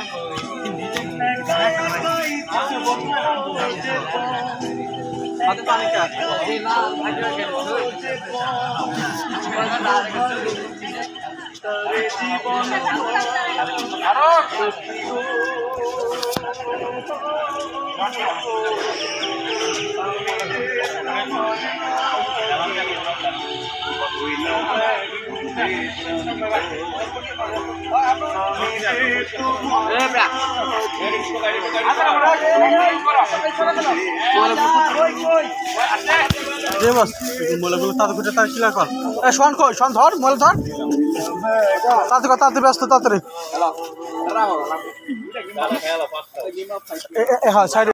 মোলাগুলো তাড়াতাড়ি তাড়াতাড়ি কর শোন কই শোন ধর মোলা ধর তাড়াতাড়ি কর তাড়াতাড়ি ব্যস্ত তাড়াতাড়ি হ্যাঁ সাইড